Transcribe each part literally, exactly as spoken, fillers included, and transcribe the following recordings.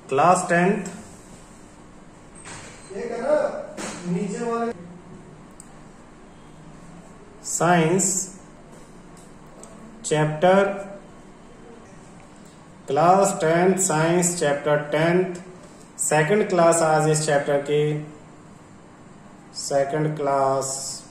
Class tenth नीचे वाले science chapter class tenth science chapter tenth second class आज इस चैप्टर की सेकंड क्लास।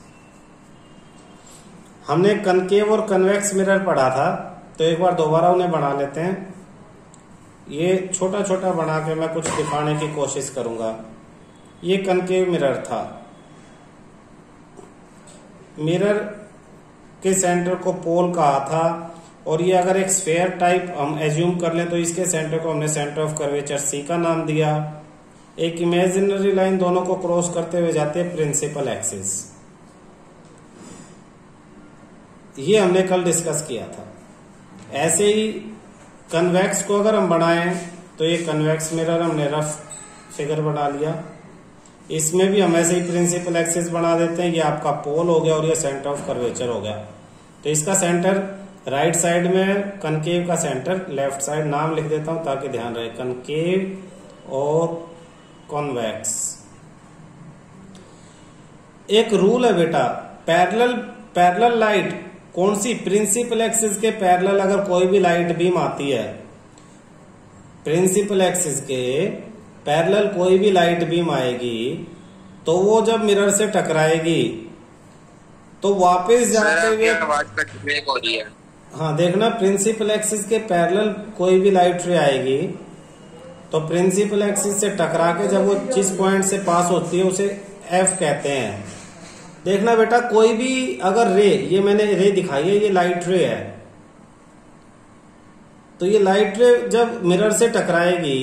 हमने कनकेव और कन्वेक्स मिरर पढ़ा था, तो एक बार दोबारा उन्हें बना लेते हैं। ये छोटा छोटा बना के मैं कुछ दिखाने की कोशिश करूंगा। ये कनकेव मिरर था। मिरर के सेंटर को पोल कहा था, और ये अगर एक स्फेयर टाइप हम एज्यूम कर लें तो इसके सेंटर को हमने सेंटर ऑफ कर्वेचर सी का नाम दिया। एक इमेजिनरी लाइन दोनों को क्रॉस करते हुए जाती है प्रिंसिपल एक्सिस। ये हमने कल डिस्कस किया था। ऐसे ही कन्वेक्स को अगर हम बनाएं तो ये कन्वेक्स मिरर हमने रफ फिगर बना लिया। इसमें भी हम ऐसे ही प्रिंसिपल एक्सिस बना देते हैं। ये आपका पोल हो गया और ये सेंटर ऑफ कर्वेचर हो गया। तो इसका सेंटर राइट साइड में, कनकेव का सेंटर लेफ्ट साइड। नाम लिख देता हूं ताकि ध्यान रहे, कनकेव और कॉन्वेक्स। एक रूल है बेटा, पैरेलल पैरेलल लाइट कौन सी, प्रिंसिपल एक्सिस के पैरेलल अगर कोई भी लाइट बीम आती है, प्रिंसिपल एक्सिस के पैरेलल कोई भी लाइट बीम आएगी, तो वो जब मिरर से टकराएगी तो वापस जाते हुए आवाज ब्रेक हो रही है। हाँ देखना, प्रिंसिपल एक्सिस के पैरेलल कोई भी लाइट रे आएगी तो प्रिंसिपल एक्सिस से टकरा के जब वो जिस पॉइंट से पास होती है उसे एफ कहते हैं। देखना बेटा, कोई भी अगर रे, ये मैंने रे दिखाई है, ये लाइट रे है, तो ये लाइट रे जब मिरर से टकराएगी,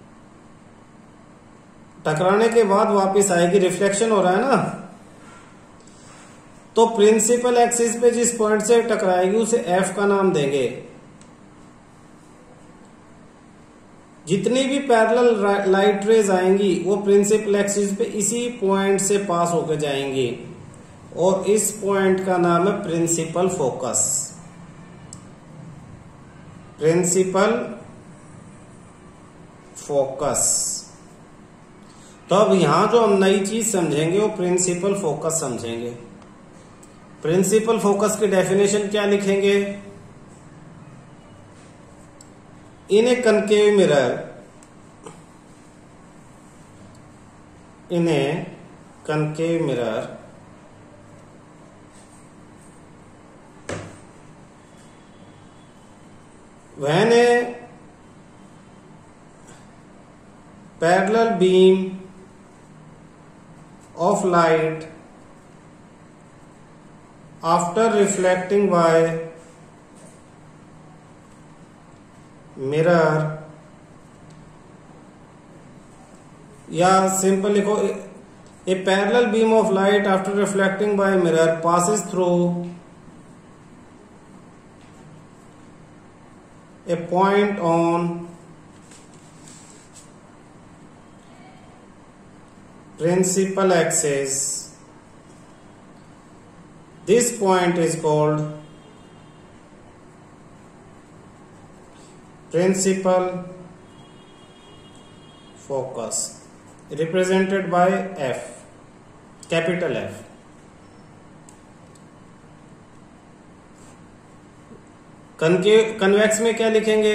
टकराने के बाद वापस आएगी, रिफ्लेक्शन हो रहा है ना, तो प्रिंसिपल एक्सिस पे जिस पॉइंट से टकराएगी उसे एफ का नाम देंगे। जितनी भी पैरेलल लाइट रेज आएंगी वो प्रिंसिपल एक्सिस पे इसी पॉइंट से पास होकर जाएंगी, और इस पॉइंट का नाम है प्रिंसिपल फोकस। Principal focus. तो अब यहां जो हम नई चीज समझेंगे वो प्रिंसिपल फोकस समझेंगे। प्रिंसिपल फोकस की डेफिनेशन क्या लिखेंगे? In a concave mirror, in a concave mirror when a parallel beam of light after reflecting by mirror, या सिंपल लिखो, a parallel beam of light after reflecting by mirror passes through a point on principal axis. This point is called principal focus, represented by F, capital F. Concave convex में क्या लिखेंगे?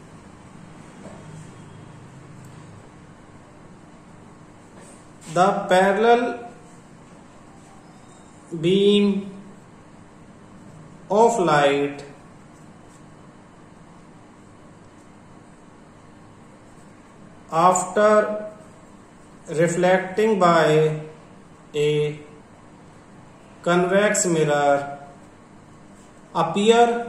The parallel beam of light after reflecting by a convex mirror appear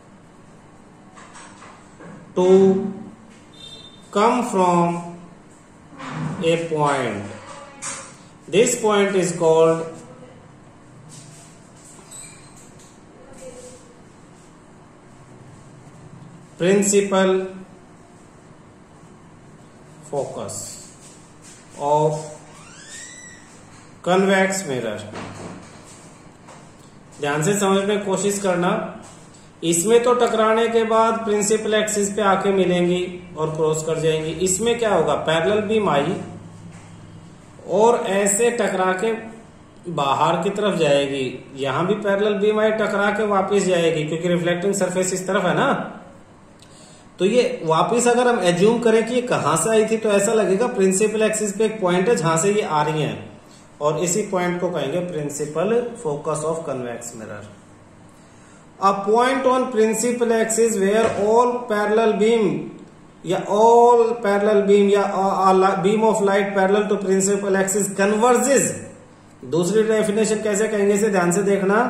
to come from a point. This point is called principal focus of convex mirror। ध्यान से समझने की कोशिश करना। इसमें तो टकराने के बाद प्रिंसिपल एक्सिस पे आके मिलेंगी और क्रॉस कर जाएंगी। इसमें क्या होगा, पैरेलल बीम आई और ऐसे टकरा के बाहर की तरफ जाएगी। यहां भी पैरेलल बीम आई, टकरा के वापस जाएगी क्योंकि रिफ्लेक्टिंग सरफेस इस तरफ है ना। तो ये वापस अगर हम एज्यूम करें कि ये कहां से आई थी, तो ऐसा लगेगा प्रिंसिपल एक्सिस पे एक पॉइंट है जहां से ये आ रही है, और इसी पॉइंट को कहेंगे principal focus of convex mirror. A point on principal axis where all parallel beam या all parallel beam या a, a beam of light parallel to principal axis converges। दूसरी डेफिनेशन कैसे कहेंगे इसे ध्यान से देखना।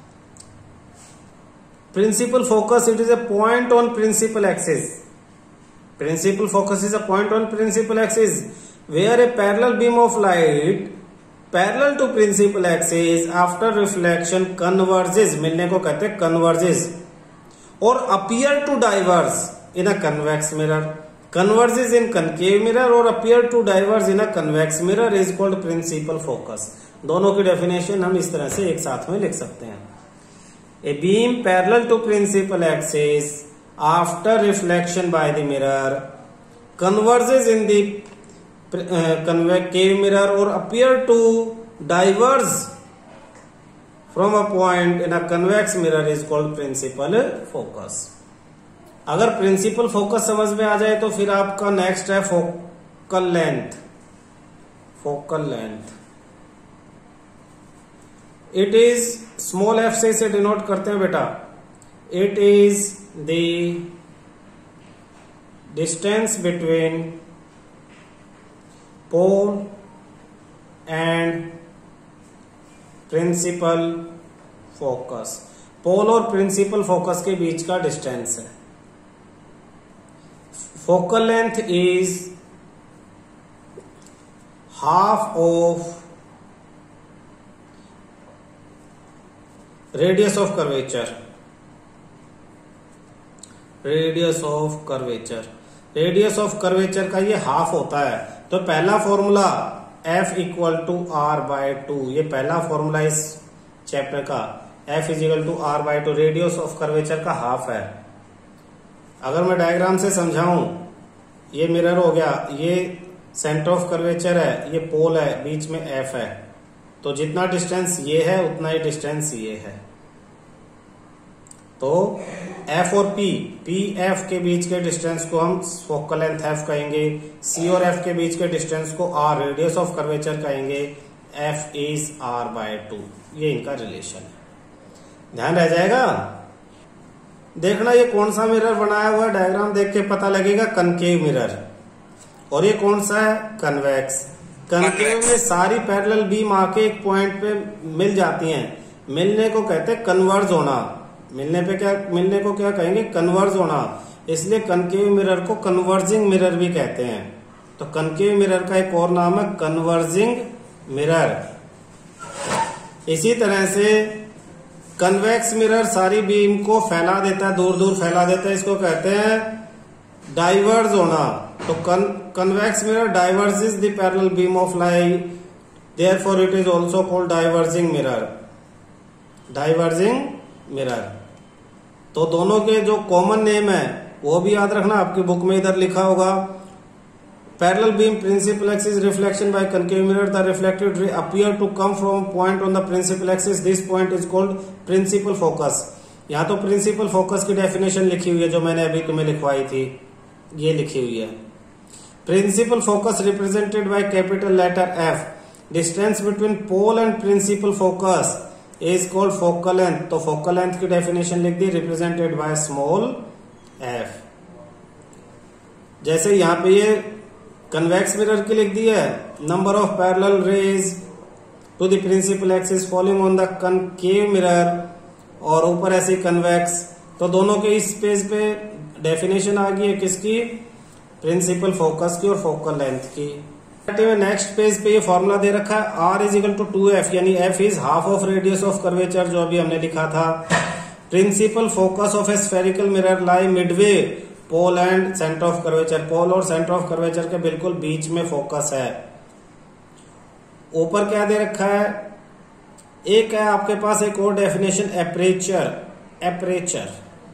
Principal focus, it is a point on principal axis। Principal focus is a point on principal axis where a parallel beam of light parallel to principal axis after reflection converges, मिलने को कहते हैं कन्वर्जेस, और appear to diverge in a convex mirror. Converges in concave mirror और appear to diverge in a convex mirror is called principal focus. दोनों की definition हम इस तरह से एक साथ में लिख सकते हैं। A beam parallel to principal axis after reflection by the mirror converges in the concave mirror or appear to diverge from a point in a convex mirror is called principal focus। अगर principal focus समझ में आ जाए तो फिर आपका next है focal length. Focal length it is small F से इसे डिनोट करते हैं बेटा। It is the distance between pole and principal focus. Pole और प्रिंसिपल फोकस के बीच का डिस्टेंस है। Focal length is half of radius of curvature. Radius of curvature radius of curvature का ये हाफ होता है। तो पहला formula F equal to R by two, ये पहला फॉर्मूला इस चैप्टर का। F is equal to R by two, radius of curvature का हाफ है। अगर मैं डायग्राम से समझाऊं, ये मिरर हो गया, ये सेंटर ऑफ कर्वेचर है, ये पोल है, बीच में F है। तो जितना डिस्टेंस ये है उतना ही डिस्टेंस ये है। तो F और P, P F के बीच के डिस्टेंस को हम फोकल लेंथ F कहेंगे। C और F के बीच के डिस्टेंस को R, रेडियस ऑफ कर्वेचर कहेंगे। F is R by two, ये इनका रिलेशन है। ध्यान रह जाएगा। देखना ये कौन सा मिरर बनाया हुआ है, डायग्राम देख के पता लगेगा, कनकेव मिरर। और ये कौन सा है, कन्वेक्स। कनकेव में सारी पैरेलल बीम आके एक पॉइंट पे मिल जाती हैं। मिलने को कहते हैं कन्वर्ज होना। मिलने पे क्या मिलने को क्या कहेंगे, कन्वर्ज होना। इसलिए कनकेव मिरर को कन्वर्जिंग मिरर भी कहते हैं। तो कनकेव मिरर का एक और नाम है कन्वर्जिंग मिरर। इसी तरह से कन्वेक्स मिरर सारी बीम को फैला देता है, दूर दूर फैला देता है, इसको कहते हैं डाइवर्ज होना। तो convex mirror diverges the parallel beam of light, therefore it is also called diverging mirror. Diverging mirror. तो दोनों के जो कॉमन नेम है वो भी याद रखना, आपकी बुक में इधर लिखा होगा। Parallel beam principal axis reflection by concave mirror, the reflected ray appear to come from point on the principal axis, this point is called principal focus. यहाँ तो प्रिंसिपल फोकस की डेफिनेशन लिखी हुई है जो मैंने अभी तुम्हें लिखवाई थी, ये लिखी हुई है। Principal focus represented by capital letter F, distance between pole and principal focus is called focal length. तो फोकल लेंथ की डेफिनेशन लिख दी, रिप्रेजेंटेड बाय स्मॉल f। जैसे यहां पे ये कन्वेक्स मिरर की लिख दी है, number of parallel rays to the principal axis following on the concave mirror, और ऊपर ऐसे कन्वेक्स। तो दोनों के इस पेज पे डेफिनेशन आ गई है किसकी, प्रिंसिपल फोकस की और फोकल लेंथ की। नेक्स्ट पेज पे ये फॉर्मूला दे रखा है, R is equal to two F, यानी F is half of radius of curvature, जो अभी हमने लिखा था। Principal focus of a spherical mirror lie midway pole and centre of curvature, pole और सेंटर ऑफ कर्वेचर के बिल्कुल बीच में फोकस है। ऊपर क्या दे रखा है, एक है आपके पास एक और डेफिनेशन, एपरेचर। एपरेचर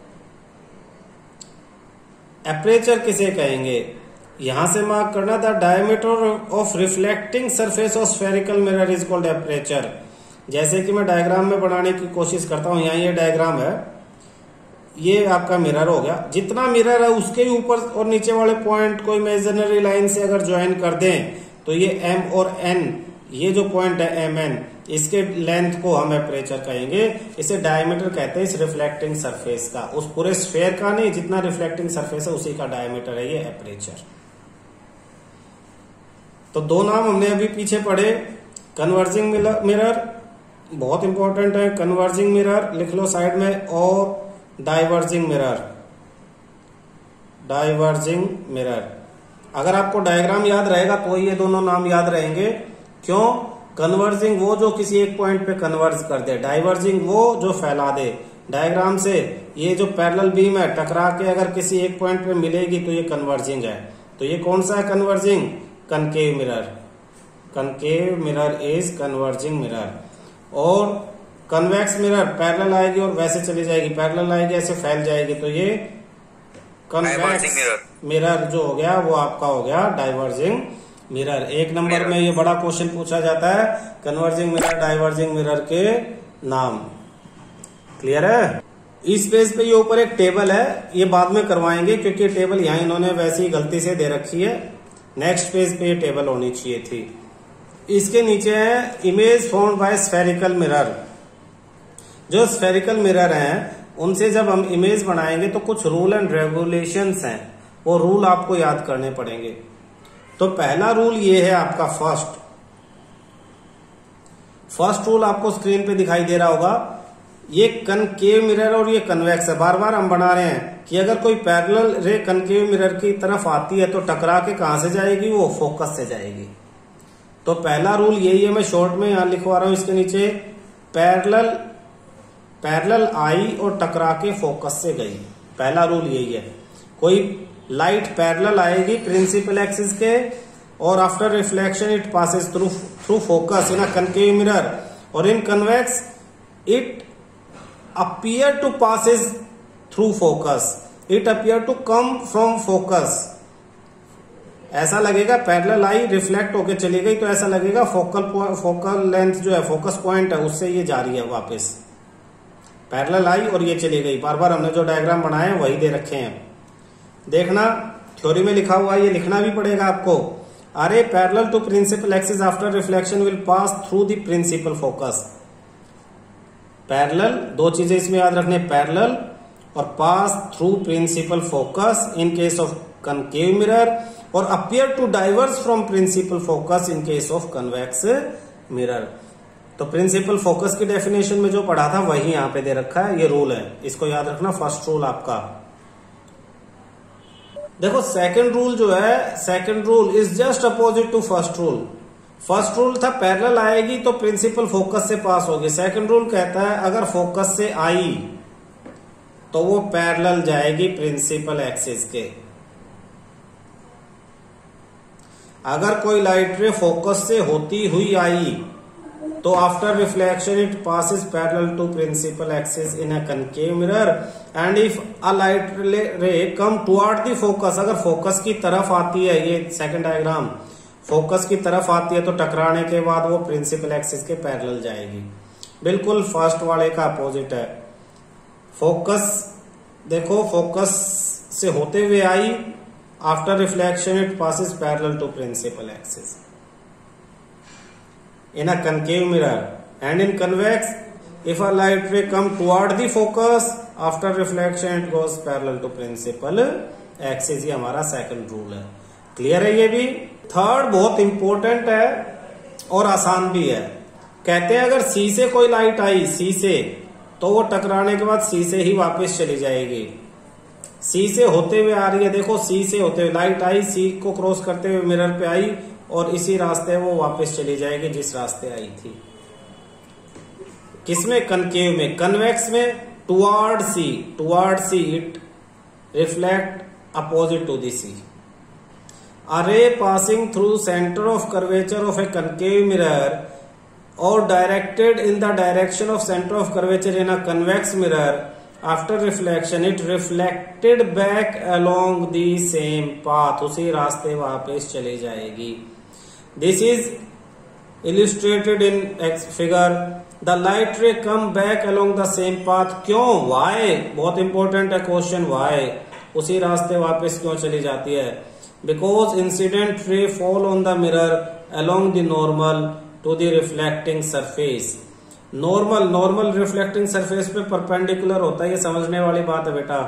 एपरेचर किसे कहेंगे? यहां से मार्क करना, the diameter of reflecting surface of spherical mirror is called aperture. जैसे कि मैं डायग्राम में बनाने की कोशिश करता हूं, यहाँ ये डायग्राम है, ये आपका मिरर हो गया। जितना मिरर है उसके ऊपर और नीचे वाले पॉइंट को इमेजिनरी लाइन से अगर ज्वाइन कर दें तो ये एम और एन, ये जो पॉइंट है एम एन, इसके लेंथ को हम एपरेचर कहेंगे। इसे डायमीटर कहते हैं इस रिफ्लेक्टिंग सरफेस का, उस पूरे स्फेयर का नहीं, जितना रिफ्लेक्टिंग सरफेस है उसी का डायमीटर है ये एपरेचर। तो दो नाम हमने अभी पीछे पढ़े, कन्वर्जिंग मिरर बहुत इंपॉर्टेंट है, कन्वर्जिंग मिरर लिख लो साइड में, और डाइवर्जिंग मिरर, डाइवर्जिंग मिरर। अगर आपको डायग्राम याद रहेगा तो ये दोनों नाम याद रहेंगे। क्यों? कन्वर्जिंग वो जो किसी एक पॉइंट पे कन्वर्ज कर दे, डाइवर्जिंग वो जो फैला दे। डायग्राम से ये जो पैरेलल बीम है टकरा के अगर किसी एक पॉइंट पे मिलेगी तो ये कन्वर्जिंग है। तो ये कौन सा है converging? Concave mirror. Concave mirror is converging mirror. और कन्वेक्स मिरर पैरेलल आएगी और वैसे चली जाएगी, पैरेलल आएगी ऐसे फैल जाएगी, तो ये कन्वेक्स मिरर जो हो गया वो आपका हो गया डाइवर्जिंग मिरर। एक नंबर में ये बड़ा क्वेश्चन पूछा जाता है, कन्वर्जिंग मिरर डाइवर्जिंग मिरर के नाम। क्लियर है? इस पेज पे ये ऊपर एक टेबल है, ये बाद में करवाएंगे क्योंकि टेबल यहाँ इन्होंने वैसे ही गलती से दे रखी है। नेक्स्ट पेज पे ये टेबल होनी चाहिए थी। इसके नीचे है image formed by spherical mirror. जो स्फेरिकल मिरर हैं उनसे जब हम इमेज बनाएंगे तो कुछ रूल एंड रेगुलेशंस हैं, वो रूल आपको याद करने पड़ेंगे। तो पहला रूल ये है आपका फर्स्ट फर्स्ट रूल आपको स्क्रीन पे दिखाई दे रहा होगा। ये कनकेव मिरर और ये कन्वेक्स है। बार बार हम बना रहे हैं कि अगर कोई पैरेलल रे कनकेव मिरर की तरफ आती है तो टकरा के कहां से जाएगी? वो फोकस से जाएगी। तो पहला रूल यही है, मैं शॉर्ट में यहां लिखवा रहा हूं इसके नीचे, पैरेलल पैरेलल आई और टकरा के फोकस से गई। पहला रूल यही है। कोई लाइट पैरेलल आएगी प्रिंसिपल एक्सिस के और after reflection it passes through through focus in a concave mirror, और in convex it appear to passes through focus, it appear to come from focus. ऐसा लगेगा पैरेलल आई रिफ्लेक्ट होके चली गई तो ऐसा लगेगा फोकल फोकल लेंथ जो है फोकस पॉइंट है उससे ये जा रही है वापस। पैरेलल आई और ये चली गई। बार बार हमने जो डायग्राम बनाए हैं वही दे रखे हैं। देखना थ्योरी में लिखा हुआ है, ये लिखना भी पड़ेगा आपको। अरे parallel to principal axis after reflection will pass through the principal focus. Parallel, दो चीजें इसमें याद रखने, पैरेलल और pass through principal focus in case of concave mirror, और appear to diverse from principal focus in case of convex mirror. तो principal focus की definition में जो पढ़ा था वही यहां पे दे रखा है, ये रूल है, इसको याद रखना। फर्स्ट रूल आपका। देखो सेकंड रूल जो है, second rule is just opposite to first rule. First rule था पैरेलल आएगी तो प्रिंसिपल फोकस से पास होगी। सेकंड रूल कहता है अगर फोकस से आई तो वो पैरेलल जाएगी प्रिंसिपल एक्सिस के। अगर कोई लाइट रे फोकस से होती हुई आई तो after reflection it passes parallel to principal axis in a concave mirror, and if a light ray come toward the focus, अगर फोकस की तरफ आती है, ये सेकंड डायग्राम, फोकस की तरफ आती है तो टकराने के बाद वो प्रिंसिपल एक्सिस के पैरेलल जाएगी। बिल्कुल फर्स्ट वाले का अपोजिट है। फोकस देखो, फोकस से होते हुए आई, after reflection it passes parallel to principal axis in a concave mirror, and in convex if a light ray come toward the focus after reflection it goes parallel to principal axis। ये हमारा second rule है। Clear है? ये भी third बहुत important है और आसान भी है। कहते हैं अगर सी से कोई लाइट आई, सी से, तो वो टकराने के बाद सी से ही वापस चली जाएगी। सी से होते हुए आ रही है, देखो सी से होते हुए लाइट आई, सी को क्रॉस करते हुए मिरर पे आई और इसी रास्ते वो वापस चली जाएगी जिस रास्ते आई थी। किसमें? कनकेव में। कन्वेक्स में toward C, toward C it reflect opposite to the C. A ray passing through centre of curvature of a concave mirror और directed in the direction of centre of curvature in a convex mirror after reflection it reflected back along the same path, उसी रास्ते वापस चली जाएगी। This is illustrated in figure. The light ray come back along the same path. क्यों? Why? बहुत important है question, why? उसी रास्ते वापस क्यों चली जाती है? Because incident ray fall on the mirror along the normal to the reflecting surface. Normal normal reflecting surface पे perpendicular होता है, ये समझने वाली बात है बेटा।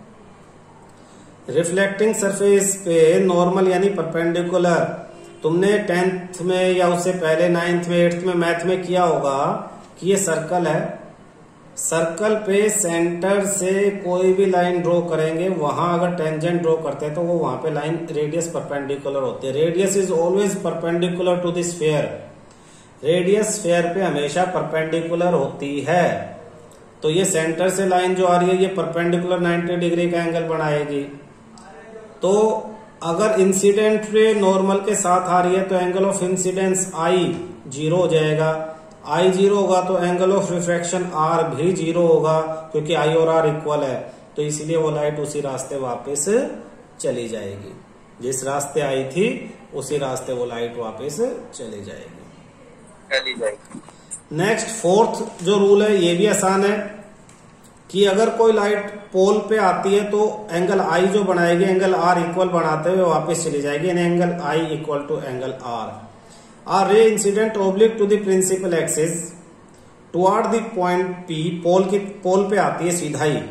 Reflecting surface पे normal यानी perpendicular, तुमने टेंथ में या उससे पहले नाइन्थ में एट्थ में मैथ में किया होगा कि ये सर्कल है, सर्कल पे सेंटर से कोई भी लाइन ड्रॉ करेंगे, वहां अगर टेंजेंट ड्रॉ करते हैं तो वो वहां पे लाइन रेडियस परपेंडिकुलर होती है। Radius is always perpendicular to the sphere, radius sphere पे हमेशा परपेंडिकुलर होती है। तो ये सेंटर से लाइन जो आ रही है ये परपेंडिकुलर नाइन्टी डिग्री का एंगल बनाएगी। तो अगर इंसिडेंट रे नॉर्मल के साथ आ रही है तो angle of incidence I zero हो जाएगा, आई जीरो होगा तो एंगल ऑफ रिफ्रैक्शन आर भी जीरो होगा, क्योंकि आई और आर इक्वल है। तो इसीलिए वो लाइट उसी रास्ते वापस चली जाएगी, जिस रास्ते आई थी उसी रास्ते वो लाइट वापस चली जाएगी चली जाएगी नेक्स्ट फोर्थ जो रूल है ये भी आसान है कि अगर कोई लाइट पोल पे आती है तो एंगल आई जो बनाएगी एंगल आर इक्वल बनाते हुए वापस चली जाएगी, यानी angle I equal to angle R. R ray incident oblique to the principal axis toward the point P, pole की पोल पे आती है सीधा ही,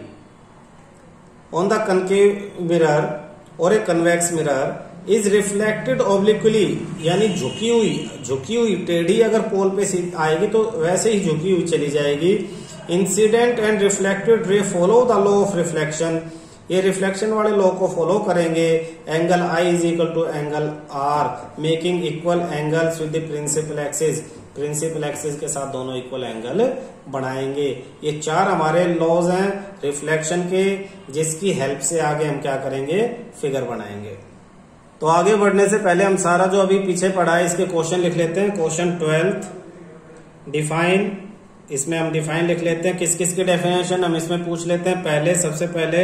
ऑन द कनकेव मिरर और a convex mirror is reflected obliquely, यानी झुकी हुई झुकी हुई टेढ़ी अगर पोल पे आएगी तो वैसे ही झुकी हुई चली जाएगी। Incident and reflected ray follow the law of reflection, ये रिफ्लेक्शन वाले लॉ को फॉलो करेंगे। Angle I is equal to angle R, making equal angles with the principal axis, principal axis के साथ दोनों इक्वल एंगल बनाएंगे। ये चार हमारे लॉज हैं रिफ्लेक्शन के, जिसकी हेल्प से आगे हम क्या करेंगे, फिगर बनाएंगे। तो आगे बढ़ने से पहले हम सारा जो अभी पीछे पढ़ा है इसके क्वेश्चन लिख लेते हैं। क्वेश्चन ट्वेल्थ डिफाइन, इसमें हम डिफाइन लिख लेते हैं, किस किस की डेफिनेशन हम इसमें पूछ लेते हैं। पहले सबसे पहले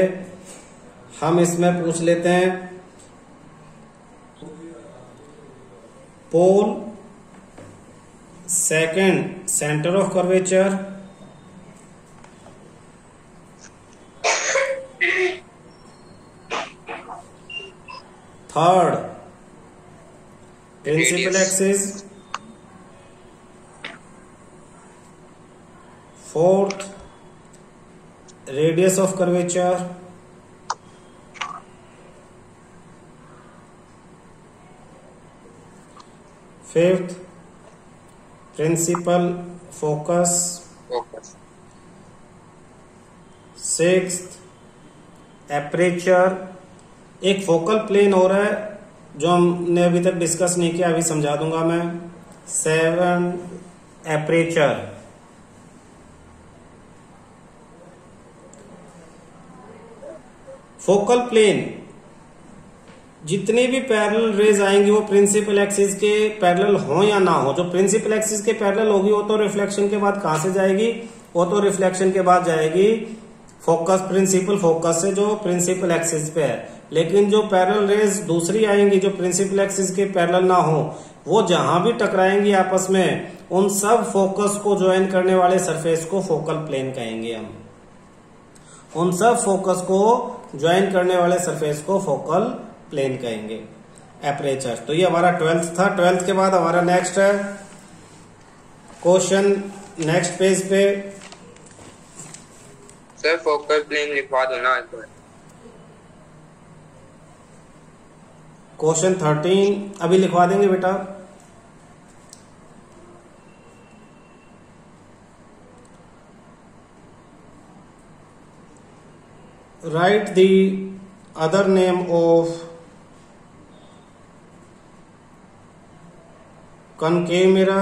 हम इसमें पूछ लेते हैं pole, second centre of curvature, third principal axis, fourth radius of curvature, fifth principal focus, sixth aperture. एक फोकल प्लेन हो रहा है जो हमने अभी तक डिस्कस नहीं किया, अभी समझा दूंगा मैं। सेवन एपरेचर, फोकल प्लेन जितनी भी पैरेलल रेज आएंगी वो प्रिंसिपल एक्सिस के पैरेलल हो या ना हो, जो प्रिंसिपल एक्सिस के पैरेलल होगी वो तो रिफ्लेक्शन के बाद कहां से जाएगी, वो तो रिफ्लेक्शन के बाद जाएगी फोकस, प्रिंसिपल फोकस से जो प्रिंसिपल एक्सिस पे है। लेकिन जो पैरेलल रेज दूसरी आएंगी जो प्रिंसिपल एक्सिस के पैरेलल ना हो, वो जहां भी टकराएंगी आपस में, उन सब फोकस को ज्वाइन करने वाले सरफेस को फोकल प्लेन कहेंगे हम। उन सब फोकस को ज्वाइन करने वाले सरफेस को फोकल प्लेन कहेंगे, एपरेचर। तो ये हमारा ट्वेल्थ था। ट्वेल्थ के बाद हमारा नेक्स्ट है क्वेश्चन, नेक्स्ट पेज पे सर फोकल प्लेन लिखवा दो ना। क्वेश्चन थर्टीन अभी लिखवा देंगे बेटा। Write the other name of concave mirror,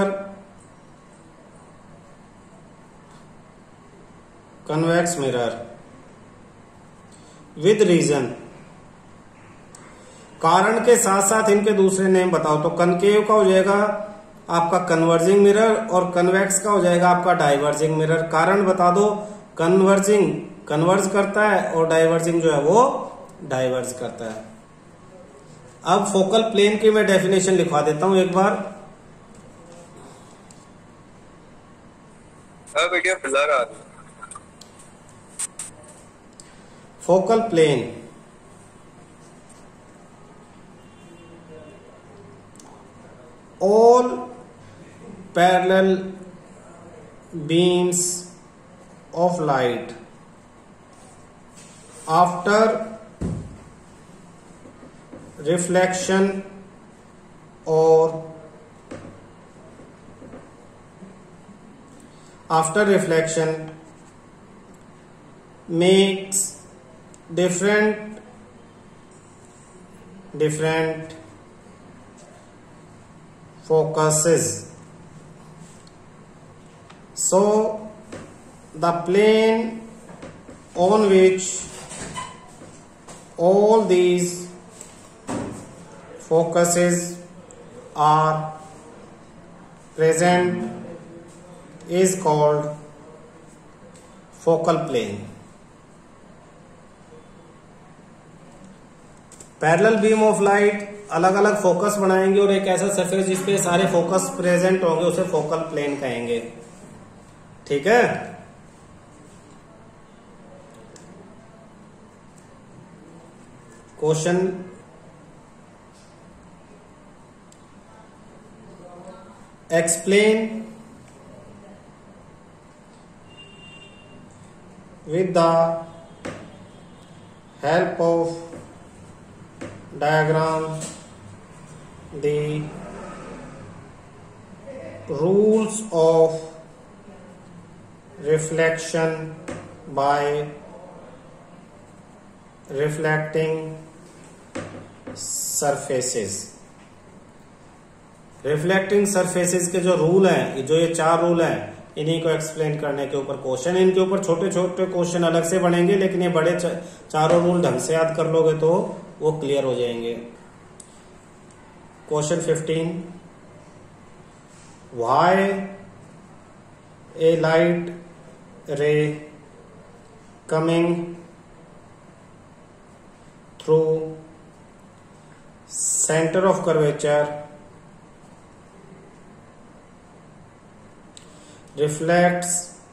convex mirror with reason, कारण के साथ साथ इनके दूसरे नेम बताओ। तो कनकेव का हो जाएगा आपका कन्वर्जिंग मिरर और कन्वेक्स का हो जाएगा आपका डाइवर्जिंग मिरर। कारण बता दो। कन्वर्जिंग कन्वर्ज करता है और डाइवर्जिंग जो है वो डाइवर्ज करता है। अब फोकल प्लेन की मैं डेफिनेशन लिखवा देता हूं एक बार। बेटिया ब्लर आ रही। Focal plane all parallel beams of light after reflection or after reflection makes different different focuses. So the plane on which all these focuses are present is called focal plane. Parallel beam of light अलग अलग focus बनाएंगे और एक ऐसा surface जिसपे सारे focus present होंगे उसे फोकल प्लेन कहेंगे। ठीक है। Question explain with the help of diagram the rules of reflection by reflecting surfaces। Reflecting surfaces के जो रूल हैं, जो ये चार रूल हैं, इन्हीं को एक्सप्लेन करने के ऊपर क्वेश्चन। इनके ऊपर छोटे छोटे क्वेश्चन अलग से बनेंगे, लेकिन ये बड़े चारों रूल ढंग से याद कर लोगे तो वो क्लियर हो जाएंगे। Question fifteen, why a light ray coming through centre of curvature reflects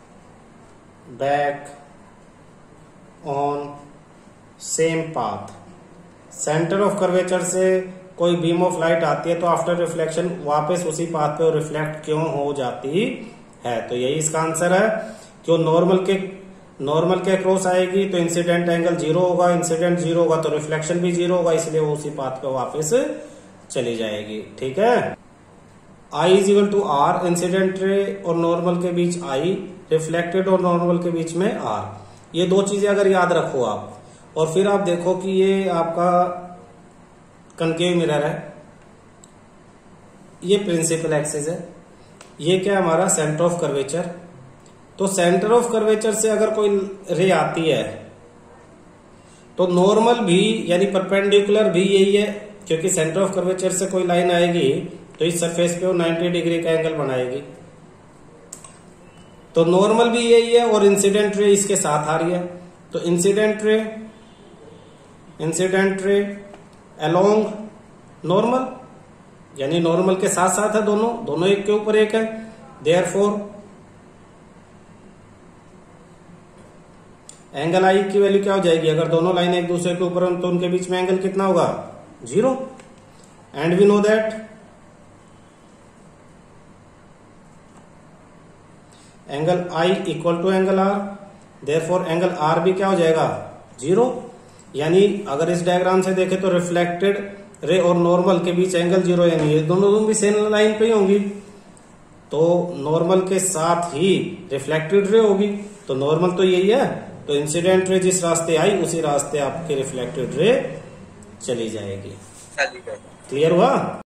back on same path। Centre of curvature से कोई बीम ऑफ लाइट आती है तो आफ्टर रिफ्लेक्शन वापस उसी पाथ पे रिफ्लेक्ट क्यों हो जाती है? तो यही इसका आंसर है। क्यों नॉर्मल के नॉर्मल के क्रॉस आएगी तो इंसिडेंट एंगल जीरो होगा, इंसिडेंट जीरो होगा तो रिफ्लेक्शन भी जीरो होगा, इसलिए वो उसी पाथ पे वापस चली जाएगी। ठीक है। I is equal to R, incident ray और नॉर्मल के बीच I, रिफ्लेक्टेड और नॉर्मल के बीच में R। ये दो चीजें अगर याद रखो आप, और फिर आप देखो कि ये आपका कनकेव मिरर है, ये प्रिंसिपल एक्सिस है, ये क्या हमारा सेंटर ऑफ कर्वेचर। तो सेंटर ऑफ कर्वेचर से अगर कोई रे आती है तो नॉर्मल भी यानी परपेंडिकुलर भी यही है, क्योंकि सेंटर ऑफ कर्वेचर से कोई लाइन आएगी तो इस सरफेस पे वो नब्बे डिग्री का एंगल बनाएगी। तो नॉर्मल भी यही है और इंसिडेंट रे इसके साथ आ रही है। तो incident ray incident ray along normal, यानी नॉर्मल के साथ साथ है, दोनों दोनों एक के ऊपर एक है। देयरफॉर एंगल आई की वैल्यू क्या हो जाएगी? अगर दोनों लाइन एक दूसरे के ऊपर हो तो उनके बीच में एंगल कितना होगा? Zero. And we know that angle I equal to angle R, therefore angle R भी क्या हो जाएगा? जीरो। यानी अगर इस डायग्राम से देखें तो रिफ्लेक्टेड रे और नॉर्मल के बीच एंगल जीरो, यानी ये दोनों दोनों भी सेम लाइन पे ही होंगी। तो नॉर्मल के साथ ही रिफ्लेक्टेड रे होगी, तो नॉर्मल तो यही है, तो इंसिडेंट रे जिस रास्ते आई उसी रास्ते आपके रिफ्लेक्टेड रे चली जाएगी। क्लियर हुआ?